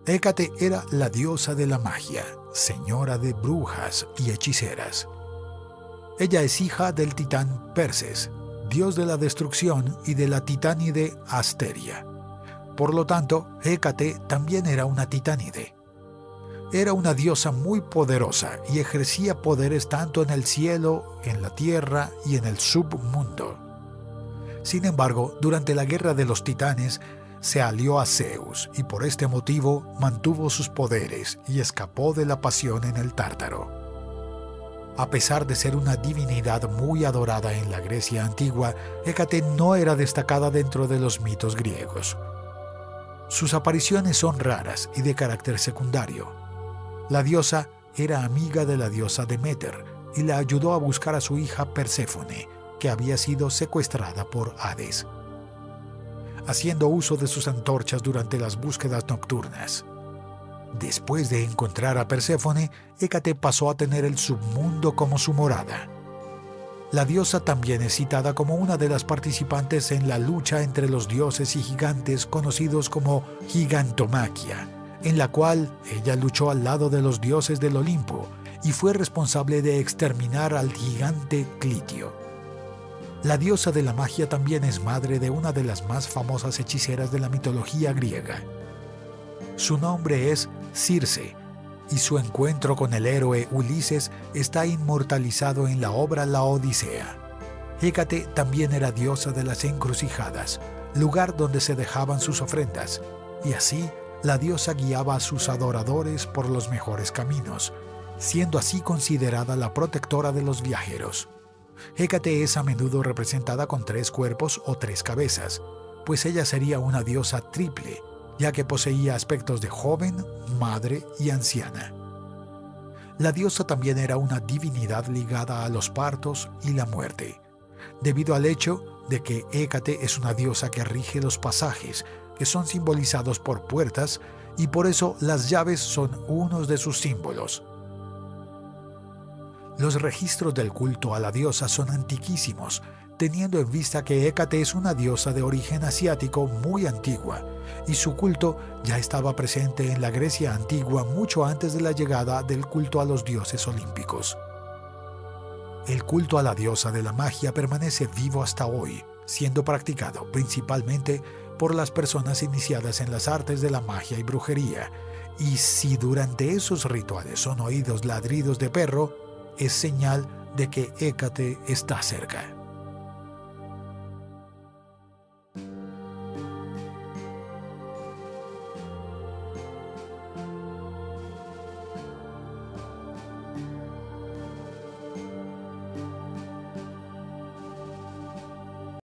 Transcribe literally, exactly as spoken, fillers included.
Hécate era la diosa de la magia, señora de brujas y hechiceras. Ella es hija del titán Perses, dios de la destrucción, y de la titánide Asteria. Por lo tanto, Hécate también era una titánide. Era una diosa muy poderosa y ejercía poderes tanto en el cielo, en la tierra y en el submundo. Sin embargo, durante la guerra de los titanes, se alió a Zeus y por este motivo mantuvo sus poderes y escapó de la pasión en el Tártaro. A pesar de ser una divinidad muy adorada en la Grecia antigua, Hécate no era destacada dentro de los mitos griegos. Sus apariciones son raras y de carácter secundario. La diosa era amiga de la diosa Deméter y la ayudó a buscar a su hija Perséfone, que había sido secuestrada por Hades, haciendo uso de sus antorchas durante las búsquedas nocturnas. Después de encontrar a Perséfone, Hécate pasó a tener el submundo como su morada. La diosa también es citada como una de las participantes en la lucha entre los dioses y gigantes conocidos como Gigantomaquia, en la cual ella luchó al lado de los dioses del Olimpo y fue responsable de exterminar al gigante Clitio. La diosa de la magia también es madre de una de las más famosas hechiceras de la mitología griega. Su nombre es Circe, y su encuentro con el héroe Ulises está inmortalizado en la obra La Odisea. Hécate también era diosa de las encrucijadas, lugar donde se dejaban sus ofrendas, y así la diosa guiaba a sus adoradores por los mejores caminos, siendo así considerada la protectora de los viajeros. Hécate es a menudo representada con tres cuerpos o tres cabezas, pues ella sería una diosa triple, ya que poseía aspectos de joven, madre y anciana. La diosa también era una divinidad ligada a los partos y la muerte, debido al hecho de que Hécate es una diosa que rige los pasajes, que son simbolizados por puertas, y por eso las llaves son unos de sus símbolos. Los registros del culto a la diosa son antiquísimos, teniendo en vista que Hécate es una diosa de origen asiático muy antigua, y su culto ya estaba presente en la Grecia antigua mucho antes de la llegada del culto a los dioses olímpicos. El culto a la diosa de la magia permanece vivo hasta hoy, siendo practicado principalmente por las personas iniciadas en las artes de la magia y brujería, y si durante esos rituales son oídos ladridos de perro, es señal de que Hécate está cerca.